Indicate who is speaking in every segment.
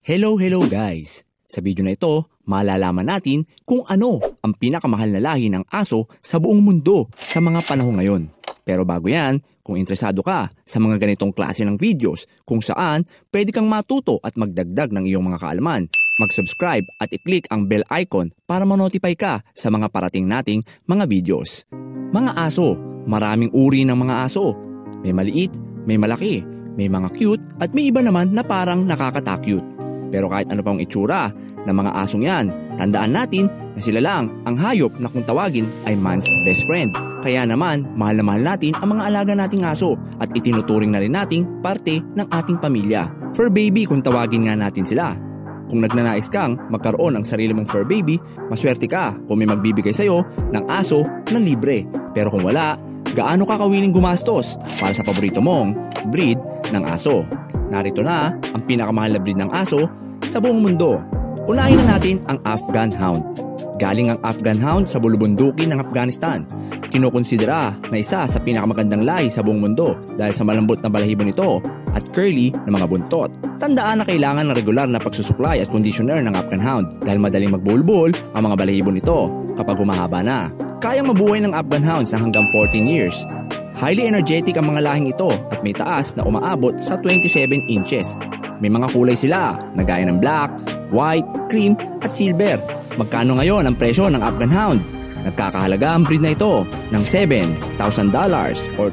Speaker 1: Hello guys! Sa video na ito, malalaman natin kung ano ang pinakamahal na lahi ng aso sa buong mundo sa mga panahon ngayon. Pero bago yan, kung interesado ka sa mga ganitong klase ng videos kung saan pwede kang matuto at magdagdag ng iyong mga kaalaman, mag-subscribe at i-click ang bell icon para ma-notify ka sa mga parating nating mga videos. Mga aso, maraming uri ng mga aso. May maliit, may malaki, may mga cute at may iba naman na parang nakakatakyut. Pero kahit ano pang itsura ng mga asong yan, tandaan natin na sila lang ang hayop na kung tawagin ay man's best friend. Kaya naman, mahal na mahal natin ang mga alaga nating aso at itinuturing na rin nating parte ng ating pamilya. Fur baby kung tawagin nga natin sila. Kung nagnanais kang magkaroon ng sarili mong fur baby, maswerte ka kung may magbibigay sa'yo ng aso na libre. Pero kung wala, gaano ka kawiling gumastos para sa paborito mong breed ng aso? Narito na ang pinakamahal na breed ng aso sa buong mundo. Unahin na natin ang Afghan Hound. Galing ang Afghan Hound sa bulubundukin ng Afghanistan. Kinukonsidera na isa sa pinakamagandang lahi sa buong mundo dahil sa malambot na balahibo nito at curly na mga buntot. Tandaan na kailangan ng regular na pagsusuklay at conditioner ng Afghan Hound dahil madaling magbulbul ang mga balahibo nito kapag humahaba na. Kayang mabuhay ng Afghan Hounds na hanggang 14 years. Highly energetic ang mga lahing ito at may taas na umaabot sa 27 inches. May mga kulay sila na gaya ng black, white, cream at silver. Magkano ngayon ang presyo ng Afghan Hound? Nagkakahalaga ang breed na ito ng $7,000 or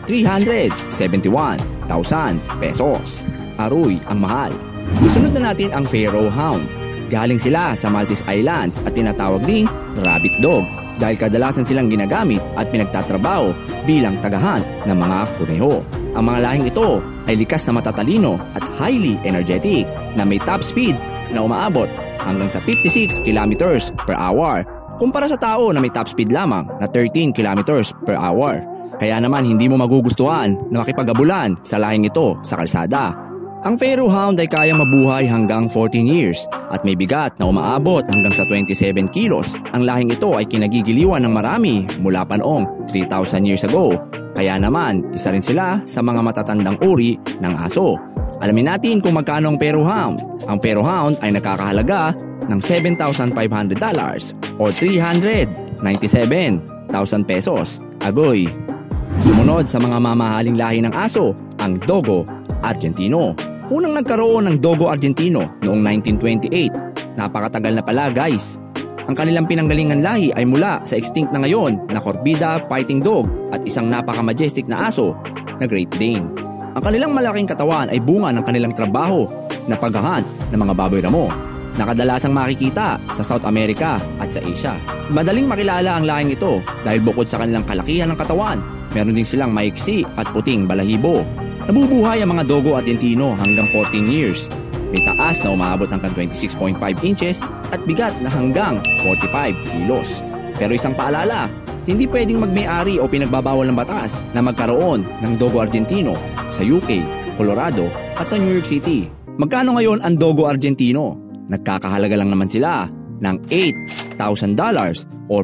Speaker 1: 371,000 pesos. Aroy ang mahal. Isunod na natin ang Pharaoh Hound. Galing sila sa Maltese Islands at tinatawag ding rabbit dog dahil kadalasan silang ginagamit at pinagtatrabaho bilang tagahan ng mga kuneho. Ang mga lahing ito ay likas na matatalino at highly energetic na may top speed na umaabot hanggang sa 56 kilometers per hour kumpara sa tao na may top speed lamang na 13 kilometers per hour. Kaya naman hindi mo magugustuhan na makipag-abulan sa lahing ito sa kalsada. Ang Pharaoh Hound ay kayang mabuhay hanggang 14 years at may bigat na umaabot hanggang sa 27 kilos. Ang lahing ito ay kinagigiliwan ng marami mula pa noong 3,000 years ago. Kaya naman, isa rin sila sa mga matatandang uri ng aso. Alamin natin kung magkano ang Pharaoh Hound. Ang Pharaoh Hound ay nakakahalaga ng $7,500 or 397,000 pesos. Agoy! Sumunod sa mga mamahaling lahi ng aso, ang Dogo Argentino. Unang nagkaroon ng Dogo Argentino noong 1928. Napakatagal na pala guys. Ang kanilang pinanggalingan lahi ay mula sa extinct na ngayon na Corvida Fighting Dog at isang napaka-majestic na aso na Great Dane. Ang kanilang malaking katawan ay bunga ng kanilang trabaho na paghahunt ng mga baboy ramo na kadalasang makikita sa South America at sa Asia. Madaling makilala ang lahing ito dahil bukod sa kanilang kalakihan ng katawan, meron din silang maiksi at puting balahibo. Nabubuhay ang mga Dogo Argentino hanggang 14 years. May taas na umaabot hanggang 26.5 inches at bigat na hanggang 45 kilos. Pero isang paalala, hindi pwedeng magmay-ari o pinagbabawal ng batas na magkaroon ng Dogo Argentino sa UK, Colorado at sa New York City. Magkano ngayon ang Dogo Argentino? Nagkakahalaga lang naman sila ng $8,000 or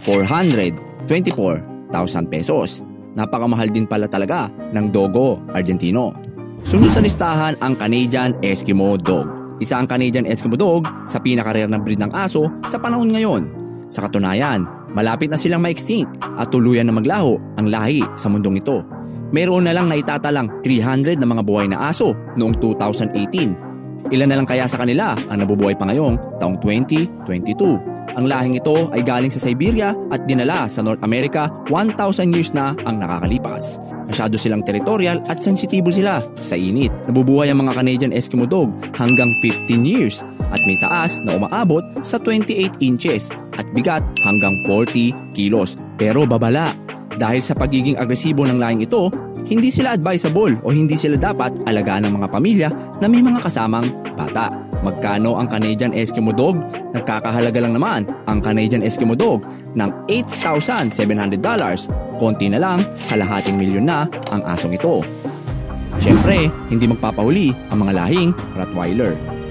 Speaker 1: 424,000 pesos. Napakamahal din pala talaga ng Dogo Argentino. Sunod sa listahan ang Canadian Eskimo Dog. Isa ang Canadian Eskimo Dog sa pinaka-rare na breed ng aso sa panahon ngayon. Sa katunayan, malapit na silang ma-extinct at tuluyan na maglaho ang lahi sa mundong ito. Mayroon na lang na itatalang 300 na mga buhay na aso noong 2018. Ilan na lang kaya sa kanila ang nabubuhay pa ngayong taong 2022. Ang lahing ito ay galing sa Siberia at dinala sa North America 1,000 years na ang nakakalipas. Masyado silang territorial at sensitibo sila sa init. Nabubuhay ang mga Canadian Eskimo Dog hanggang 15 years at may taas na umaabot sa 28 inches at bigat hanggang 40 kilos. Pero babala, dahil sa pagiging agresibo ng lahing ito, hindi sila advisable o hindi sila dapat alagaan ng mga pamilya na may mga kasamang bata. Magkano ang Canadian Eskimo Dog? Nagkakahalaga lang naman ang Canadian Eskimo Dog ng $8,700. Konti na lang, kalahating milyon na ang asong ito. Siyempre, hindi magpapahuli ang mga lahing Rottweiler.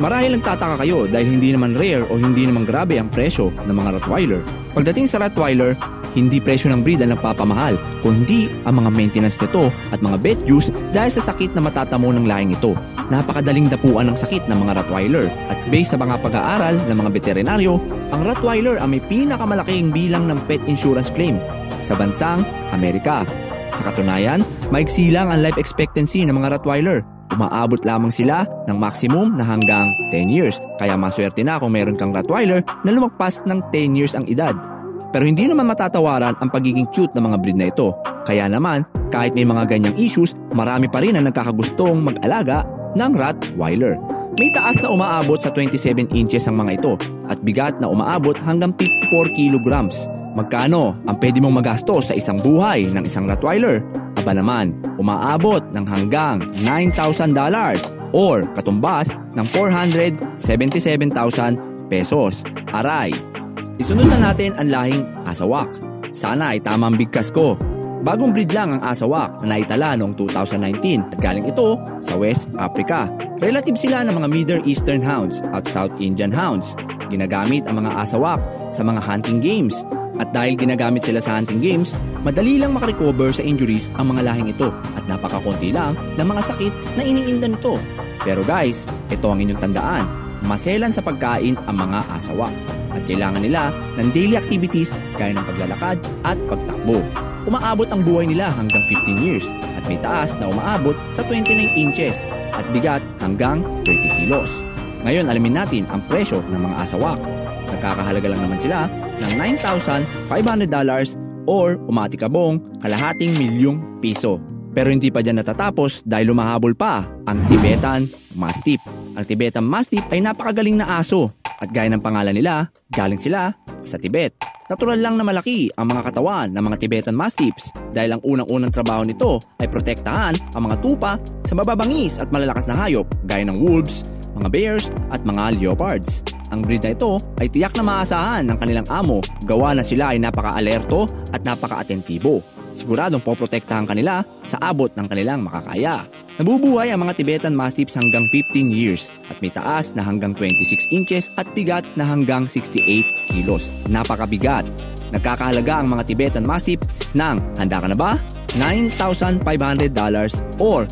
Speaker 1: Marahil nagtataka kayo dahil hindi naman rare o hindi naman grabe ang presyo ng mga Rottweiler. Pagdating sa Rottweiler, hindi presyo ng breed ang nagpapamahal, kundi ang mga maintenance nito at mga vet use dahil sa sakit na matatamo ng lahing ito. Napakadaling dapuan ng sakit ng mga Rottweiler at based sa mga pag-aaral ng mga veterinaryo, ang Rottweiler ang may pinakamalaking bilang ng pet insurance claim sa bansang Amerika. Sa katunayan, maigsi lang ang life expectancy ng mga Rottweiler. Umaabot lamang sila ng maximum na hanggang 10 years. Kaya maswerte na kung meron kang Rottweiler na lumagpas ng 10 years ang edad. Pero hindi naman matatawaran ang pagiging cute ng mga breed na ito. Kaya naman, kahit may mga ganyang issues, marami pa rin ang nagkakagustong mag-alaga ng Rottweiler. May taas na umaabot sa 27 inches ang mga ito at bigat na umaabot hanggang 54 kilograms. Magkano ang pwede mong magastos sa isang buhay ng isang Rottweiler? Aba naman, umaabot ng hanggang $9,000 or katumbas ng 477,000 pesos. Aray! Isunod na natin ang lahing Asawak. Sana ay tama ang bigkas ko. Bagong breed lang ang Asawak na naitala noong 2019 at galing ito sa West Africa. Relative sila ng mga Middle Eastern Hounds at South Indian Hounds. Ginagamit ang mga Asawak sa mga hunting games. At dahil ginagamit sila sa hunting games, madali lang makarecover sa injuries ang mga lahing ito at napakakunti lang ng mga sakit na iniinda nito. Pero guys, ito ang inyong tandaan, maselan sa pagkain ang mga Asawak at kailangan nila ng daily activities gaya ng paglalakad at pagtakbo. Umaabot ang buhay nila hanggang 15 years at may taas na umaabot sa 29 inches at bigat hanggang 30 kilos. Ngayon alamin natin ang presyo ng mga Asawak. Nagkakahalaga lang naman sila ng $9,500 or umatikabong kalahating milyong piso. Pero hindi pa dyan natatapos dahil lumahabol pa ang Tibetan Mastiff. Ang Tibetan Mastiff ay napakagaling na aso at gaya ng pangalan nila, galing sila sa Tibet. Natural lang na malaki ang mga katawan ng mga Tibetan Mastiffs dahil ang unang-unang trabaho nito ay protektahan ang mga tupa sa mababangis at malalakas na hayop gaya ng wolves, mga bears at mga leopards. Ang breed na ito ay tiyak na maasahan ng kanilang amo gawa na sila ay napaka-alerto at napaka-atentibo. Siguradong poprotektahan kanila sa abot ng kanilang makakaya. Nabubuhay ang mga Tibetan Mastiffs hanggang 15 years at may taas na hanggang 26 inches at bigat na hanggang 68 kilos. Napakabigat. Nagkakahalaga ang mga Tibetan Mastiff ng, handa ka na ba? $9,500 or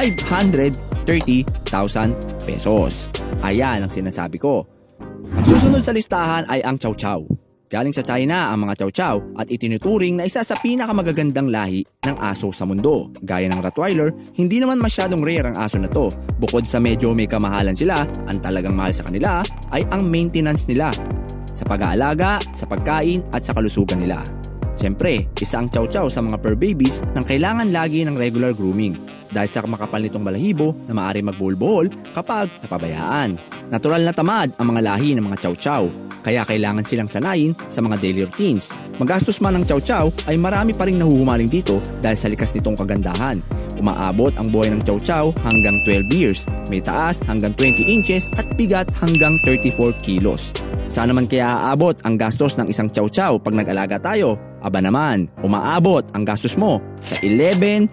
Speaker 1: 530,000 pesos. Ayan ang sinasabi ko. Ang susunod sa listahan ay ang Chow Chow. Galing sa China ang mga Chow Chow at itinuturing na isa sa pinakamagagandang lahi ng aso sa mundo. Gaya ng Rottweiler, hindi naman masyadong rare ang aso na to. Bukod sa medyo may kamahalan sila, ang talagang mahal sa kanila ay ang maintenance nila sa pag-aalaga, sa pagkain at sa kalusugan nila. Siyempre, isa ang Chow Chow sa mga fur babies nang kailangan lagi ng regular grooming dahil sa makapal nitong balahibo na maaari magbuhol-buhol kapag napabayaan. Natural na tamad ang mga lahi ng mga Chow Chow, kaya kailangan silang sanayin sa mga daily routines. Magastos man ang Chow Chow ay marami pa ring nahuhumaling dito dahil sa likas nitong kagandahan. Umaabot ang buhay ng Chow Chow hanggang 12 years, may taas hanggang 20 inches at bigat hanggang 34 kilos. Saan naman kaya aabot ang gastos ng isang Chow Chow pag nag-alaga tayo? Aba naman, umaabot ang gastos mo sa $11,000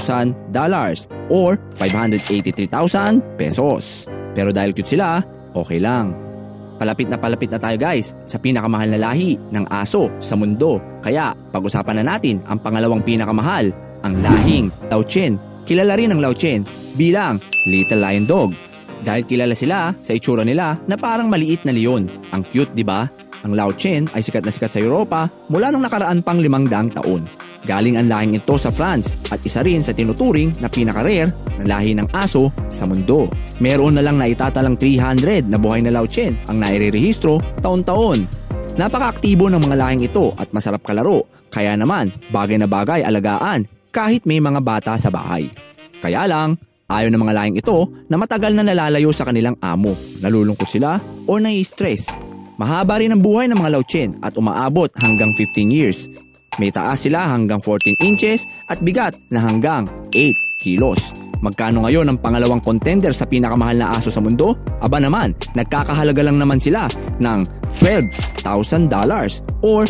Speaker 1: or 583,000 pesos. Pero dahil cute sila, okay lang. Palapit na tayo guys sa pinakamahal na lahi ng aso sa mundo. Kaya pag-usapan na natin ang pangalawang pinakamahal, ang lahing Laotian. Kilala rin ang Laotian bilang Little Lion Dog. Dahil kilala sila sa itsura nila na parang maliit na leon. Ang cute, di ba? Ang Laotian ay sikat na sikat sa Europa mula nung nakaraan pang 500 taon. Galing ang lahing ito sa France at isa rin sa tinuturing na pinaka-rare na lahi ng aso sa mundo. Meron na lang na itatalang 300 na buhay na Laotian ang nairerehistro taon-taon. Napaka-aktibo ng mga lahing ito at masarap kalaro, kaya naman bagay na bagay alagaan kahit may mga bata sa bahay. Kaya lang, ayaw ng mga lahing ito na matagal na nalalayo sa kanilang amo, nalulungkot sila o nai-stress. Mahaba rin ang buhay ng mga Laotian at umaabot hanggang 15 years. May taas sila hanggang 14 inches at bigat na hanggang 8 kilos. Magkano ngayon ang pangalawang contender sa pinakamahal na aso sa mundo? Aba naman, nagkakahalaga lang naman sila ng $12,000 or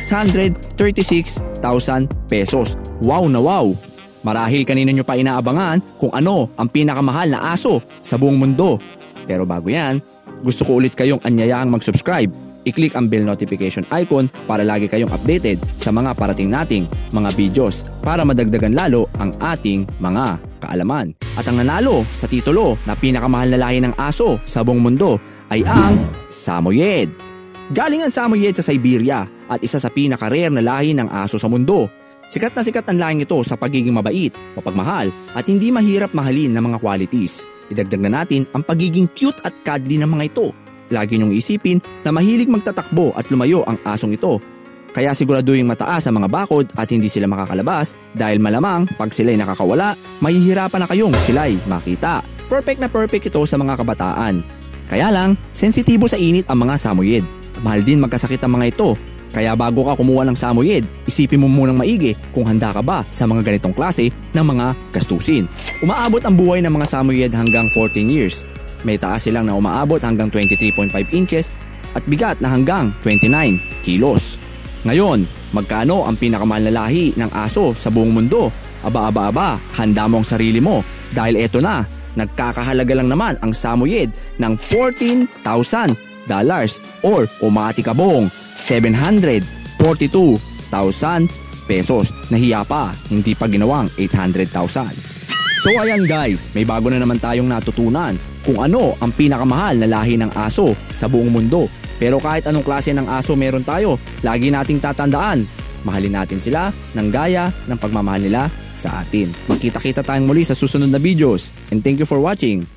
Speaker 1: 636,000 pesos. Wow na wow! Marahil kanina nyo pa inaabangan kung ano ang pinakamahal na aso sa buong mundo. Pero bago yan, gusto ko ulit kayong anyayahang mag-subscribe. I-click ang bell notification icon para lagi kayong updated sa mga parating nating mga videos para madagdagan lalo ang ating mga kaalaman. At ang nanalo sa titulo na pinakamahal na lahi ng aso sa buong mundo ay ang Samoyed. Galing ang Samoyed sa Siberia at isa sa pinaka-rare na lahi ng aso sa mundo. Sikat na sikat ang lahing ito sa pagiging mabait, mapagmahal at hindi mahirap mahalin ng mga qualities. Idagdag na natin ang pagiging cute at cuddly ng mga ito. Lagi niyong isipin na mahilig magtatakbo at lumayo ang asong ito. Kaya siguraduhin mataas ang mga bakod at hindi sila makakalabas dahil malamang pag sila'y nakakawala, mahihirapan na kayong sila'y makita. Perfect na perfect ito sa mga kabataan. Kaya lang, sensitibo sa init ang mga Samoyed. Mahal din magkasakit ang mga ito. Kaya bago ka kumuha ng Samoyed, isipin mo munang maigi kung handa ka ba sa mga ganitong klase ng mga gastusin. Umaabot ang buhay ng mga Samoyed hanggang 14 years. May taas silang na umaabot hanggang 23.5 inches at bigat na hanggang 29 kilos. Ngayon, magkano ang pinakamahal na lahi ng aso sa buong mundo? Aba, handa mo ang sarili mo dahil eto na, nagkakahalaga lang naman ang Samoyed ng $14,000 or umatikabong 742,000 pesos. Nahiya pa, hindi pa ginawang 800,000. So ayan guys, may bago na naman tayong natutunan kung ano ang pinakamahal na lahi ng aso sa buong mundo. Pero kahit anong klase ng aso meron tayo, lagi nating tatandaan, mahalin natin sila ng gaya ng pagmamahal nila sa atin. Magkita-kita tayong muli sa susunod na videos and thank you for watching.